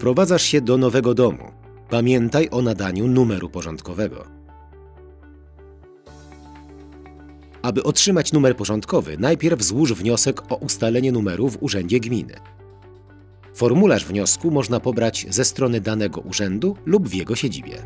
Przeprowadzasz się do nowego domu. Pamiętaj o nadaniu numeru porządkowego. Aby otrzymać numer porządkowy, najpierw złóż wniosek o ustalenie numeru w urzędzie gminy. Formularz wniosku można pobrać ze strony danego urzędu lub w jego siedzibie.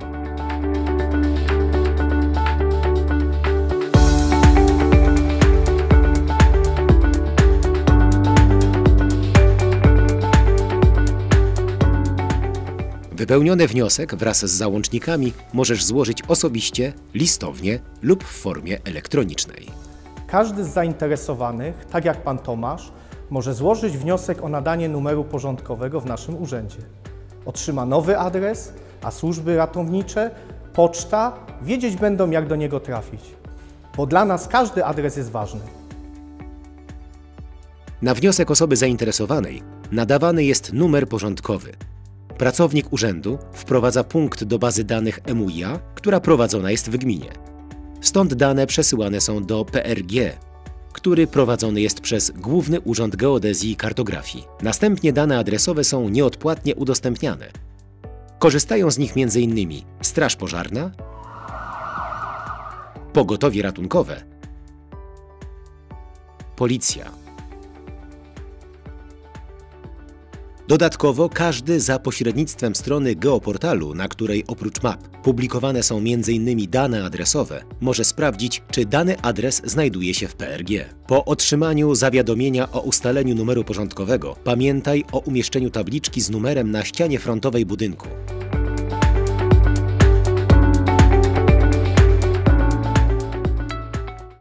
Wypełniony wniosek wraz z załącznikami możesz złożyć osobiście, listownie lub w formie elektronicznej. Każdy z zainteresowanych, tak jak Pan Tomasz, może złożyć wniosek o nadanie numeru porządkowego w naszym urzędzie. Otrzyma nowy adres, a służby ratownicze, poczta wiedzieć będą, jak do niego trafić. Bo dla nas każdy adres jest ważny. Na wniosek osoby zainteresowanej nadawany jest numer porządkowy. Pracownik urzędu wprowadza punkt do bazy danych eMUIA, która prowadzona jest w gminie. Stąd dane przesyłane są do PRG, który prowadzony jest przez Główny Urząd Geodezji i Kartografii. Następnie dane adresowe są nieodpłatnie udostępniane. Korzystają z nich m.in. Straż Pożarna, Pogotowie Ratunkowe, Policja. Dodatkowo każdy za pośrednictwem strony geoportalu, na której oprócz map publikowane są m.in. dane adresowe, może sprawdzić, czy dany adres znajduje się w PRG. Po otrzymaniu zawiadomienia o ustaleniu numeru porządkowego, pamiętaj o umieszczeniu tabliczki z numerem na ścianie frontowej budynku.